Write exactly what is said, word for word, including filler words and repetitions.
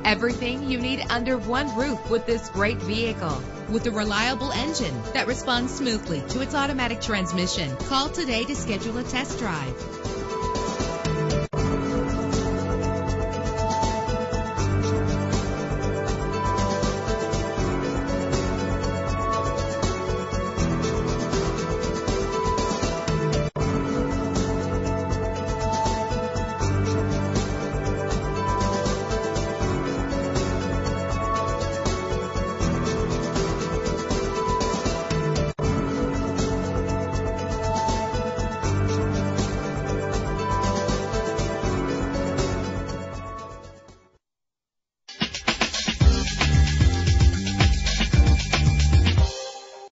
Everything you need under one roof with this great vehicle. With a reliable engine that responds smoothly to its automatic transmission. Call today to schedule a test drive.